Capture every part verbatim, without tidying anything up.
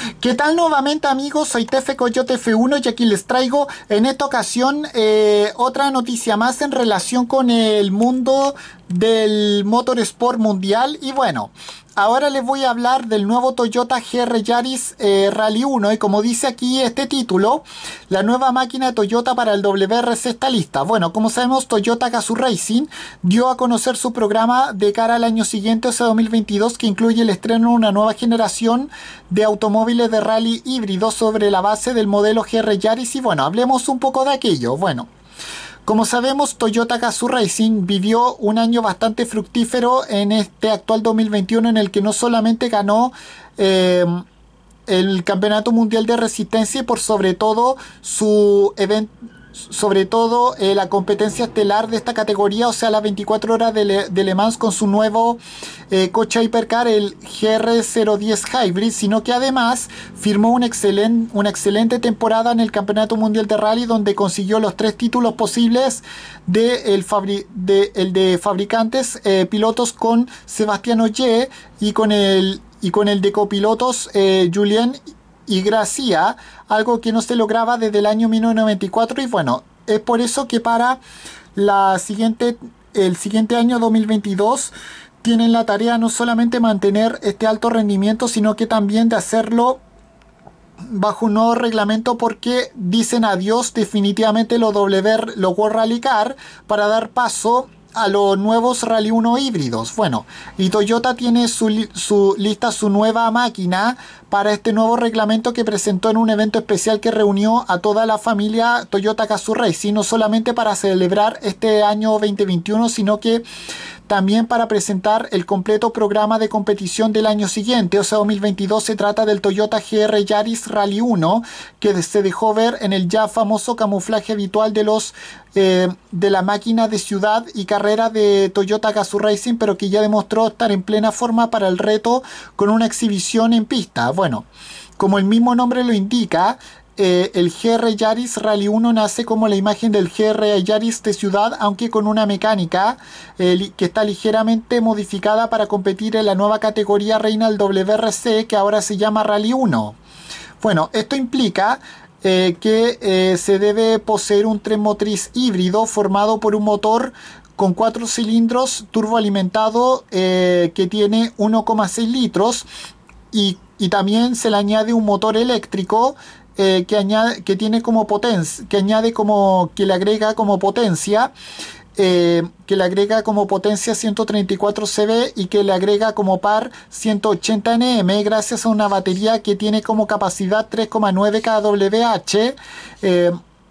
¿Qué tal nuevamente, amigos? Soy Tefe Coyote F uno y aquí les traigo en esta ocasión eh, otra noticia más en relación con el mundo del motorsport mundial. Y bueno, ahora les voy a hablar del nuevo Toyota G R Yaris eh, Rally uno, y como dice aquí este título, la nueva máquina de Toyota para el W R C está lista. Bueno, como sabemos, Toyota Gazoo Racing dio a conocer su programa de cara al año siguiente, o sea dos mil veintidós, que incluye el estreno de una nueva generación de automóviles de rally híbridos sobre la base del modelo G R Yaris. Y bueno, hablemos un poco de aquello. Bueno, como sabemos, Toyota Gazoo Racing vivió un año bastante fructífero en este actual dos mil veintiuno, en el que no solamente ganó eh, el Campeonato Mundial de Resistencia y por sobre todo su evento, sobre todo eh, la competencia estelar de esta categoría, o sea, las veinticuatro horas de Le, de Le Mans, con su nuevo eh, coche Hypercar, el G R cero diez Hybrid, sino que además firmó una, excelen, una excelente temporada en el Campeonato Mundial de Rally, donde consiguió los tres títulos posibles de el, fabri, de, el de fabricantes eh, pilotos con Sebastián Ogier y con el, y con el de copilotos eh, Julien y Gracia, algo que no se lograba desde el año mil novecientos noventa y cuatro. Y bueno, es por eso que para la siguiente, el siguiente año dos mil veintidós tienen la tarea no solamente mantener este alto rendimiento, sino que también de hacerlo bajo un nuevo reglamento, porque dicen adiós definitivamente los W, los World Rally Car, para dar paso a los nuevos Rally uno híbridos. Bueno, y Toyota tiene su, su lista su nueva máquina para este nuevo reglamento, que presentó en un evento especial que reunió a toda la familia Toyota Gazoo Racing, no solamente para celebrar este año veinte veintiuno, sino que también para presentar el completo programa de competición del año siguiente, o sea dos mil veintidós. Se trata del Toyota G R Yaris Rally uno, que se dejó ver en el ya famoso camuflaje habitual de los eh, de la máquina de ciudad y carrera de Toyota Gazoo Racing, pero que ya demostró estar en plena forma para el reto con una exhibición en pista. Bueno, como el mismo nombre lo indica, Eh, el G R Yaris Rally uno nace como la imagen del G R Yaris de ciudad, aunque con una mecánica eh, que está ligeramente modificada para competir en la nueva categoría reina del W R C, que ahora se llama Rally uno. Bueno, esto implica eh, que eh, se debe poseer un tren motriz híbrido formado por un motor con cuatro cilindros turboalimentado eh, que tiene uno coma seis litros, y, y también se le añade un motor eléctrico Eh, que añade, que tiene como potencia, que añade como, que le agrega como potencia, eh, que le agrega como potencia ciento treinta y cuatro caballos y que le agrega como par ciento ochenta Nm, gracias a una batería que tiene como capacidad tres coma nueve kWh. Eh,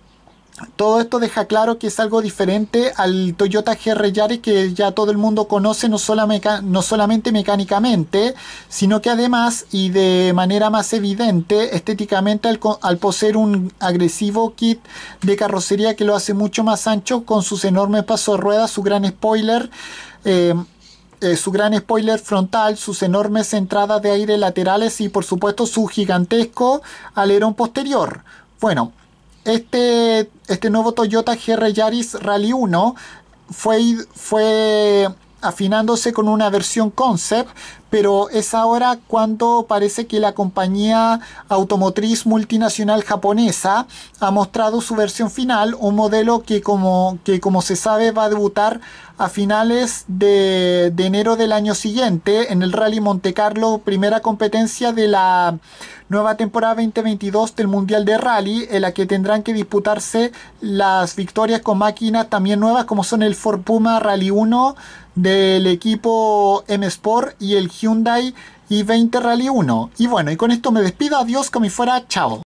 Todo esto deja claro que es algo diferente al Toyota G R Yaris, que ya todo el mundo conoce, no, sola meca no solamente mecánicamente, sino que además, y de manera más evidente, estéticamente, al, al poseer un agresivo kit de carrocería que lo hace mucho más ancho, con sus enormes pasos de ruedas, su gran spoiler, eh, eh, su gran spoiler frontal, sus enormes entradas de aire laterales y por supuesto su gigantesco alerón posterior. Bueno, Este, este nuevo Toyota G R Yaris Rally uno fue, fue afinándose con una versión concept, pero es ahora cuando parece que la compañía automotriz multinacional japonesa ha mostrado su versión final, un modelo que como, que como se sabe va a debutar a finales de, de enero del año siguiente en el Rally Monte Carlo, primera competencia de la nueva temporada veinte veintidós del Mundial de Rally, en la que tendrán que disputarse las victorias con máquinas también nuevas, como son el Ford Puma Rally uno del equipo M Sport y el Hyundai i veinte Rally uno. Y bueno, y con esto me despido. Adiós, como si fuera chao.